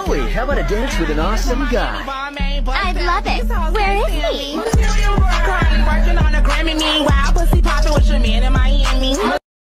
Chloe, how about a dance with an awesome guy? I'd love it. Where is he?